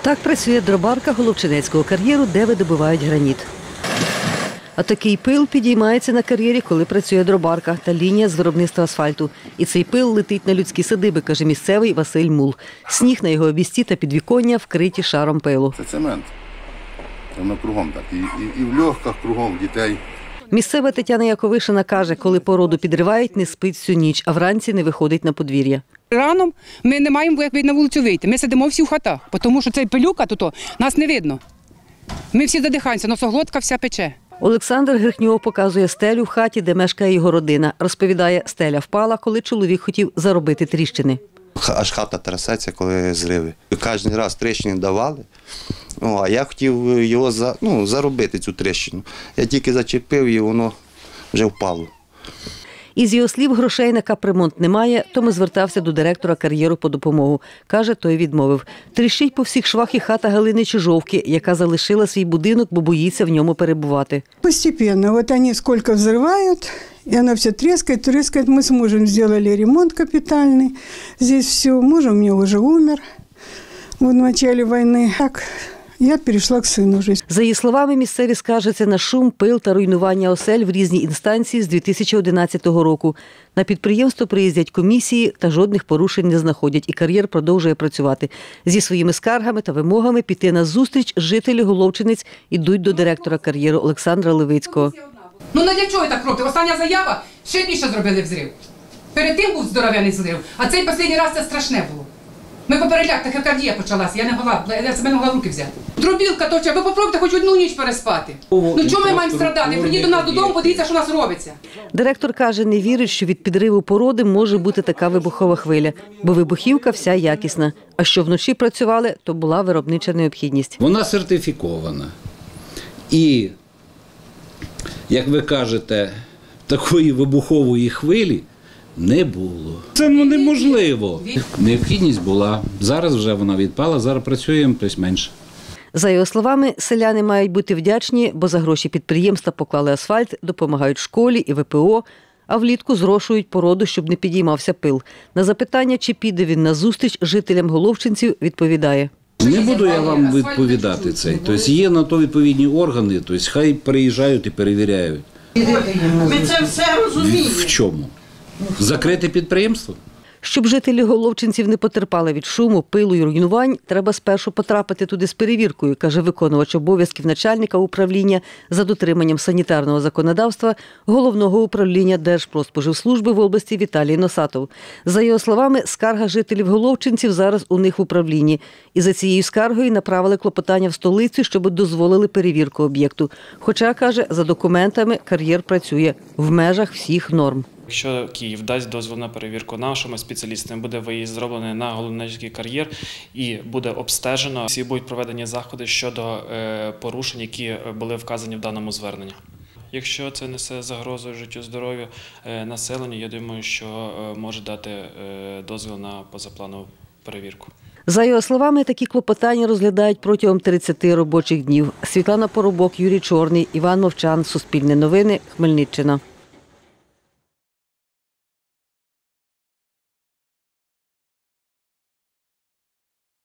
Так працює дробарка Головчинецького кар'єру, де видобувають граніт. А такий пил підіймається на кар'єрі, коли працює дробарка та лінія з виробництва асфальту. І цей пил летить на людські садиби, каже місцевий Василь Мул. Сніг на його обійсті та підвіконня вкриті шаром пилу. Це цемент. Воно кругом так. І в льохах кругом дітей. Місцева Тетяна Яковишина каже, коли породу підривають, не спить всю ніч, а вранці не виходить на подвір'я. Раном ми не маємо як на вулицю вийти. Ми сидимо всі в хатах, тому що цей пилюка тут нас не видно. Ми всі задихаємося, носоглотка вся пече. Олександр Грихньов показує стелю в хаті, де мешкає його родина. Розповідає, стеля впала, коли чоловік хотів заробити тріщини. Аж хата трясеться, коли зриви. Кожен раз тріщини давали, а я хотів його заробити, цю тріщину. Я тільки зачепив і воно вже впало. Із його слів, грошей на капремонт немає, тому звертався до директора кар'єру по допомогу. Каже, той відмовив. Тріщить по всіх швах і хата Галини Чижовки, яка залишила свій будинок, бо боїться в ньому перебувати. Постепенно. Вот они сколько взрывают, и она все трескает. Мы с мужем сделали ремонт капитальный. Здесь все. Муж у меня уже умер в начале войны. Так, я перейшла к сину вже. За її словами, місцеві скаржаться на шум, пил та руйнування осель в різні інстанції з 2011 року. На підприємство приїздять комісії та жодних порушень не знаходять. І кар'єр продовжує працювати. Зі своїми скаргами та вимогами піти на зустріч жителі Головчинець ідуть до директора кар'єру Олександра Левицького. Ну для чого так робити? Остання заява, ще більше зробили взрив. Перед тим був здоров'яний зрив, а цей останній раз це страшне було. Ми попереляк, тахікардія почалася, я себе не могла в руки взяти. Дробілка точа, ви попробуйте хоч одну ніч переспати. Ну чому ми маємо страдати? Прийдіть до нас додому, подивіться, що у нас робиться. Директор каже, не вірить, що від підриву породи може бути така вибухова хвиля, бо вибухівка вся якісна. А що вночі працювали, то була виробнича необхідність. Вона сертифікована. І, як ви кажете, такої вибухової хвилі не було. Це неможливо. Необхідність була. Зараз вже вона відпала, зараз працюємо тобто менше. За його словами, селяни мають бути вдячні, бо за гроші підприємства поклали асфальт, допомагають школі і ВПО, а влітку зрошують породу, щоб не підіймався пил. На запитання, чи піде він на зустріч жителям Головчинців, відповідає. Не буду я вам відповідати це. Тобто є на то відповідні органи, тобто хай приїжджають і перевіряють. Ми це все розуміємо. В чому? Закрити підприємство? Щоб жителі Головчинців не потерпали від шуму, пилу і руйнувань, треба спершу потрапити туди з перевіркою, каже виконувач обов'язків начальника управління за дотриманням санітарного законодавства Головного управління Держпродспоживслужби в області Віталій Носатов. За його словами, скарга жителів Головчинців зараз у них в управлінні. І за цією скаргою направили клопотання в столицю, щоб дозволили перевірку об'єкту. Хоча, каже, за документами кар'єр працює в межах всіх норм. Якщо Київ дасть дозвіл на перевірку нашими спеціалістами, буде виїзд зроблений на Головчинецький кар'єр і буде обстежено. Всі будуть проведені заходи щодо порушень, які були вказані в даному зверненні. Якщо це несе загрозу життю, здоров'ю населення, я думаю, що може дати дозвіл на позапланову перевірку. За його словами, такі клопотання розглядають протягом 30 робочих днів. Світлана Поробок, Юрій Чорний, Іван Мовчан, Суспільне новини, Хмельниччина.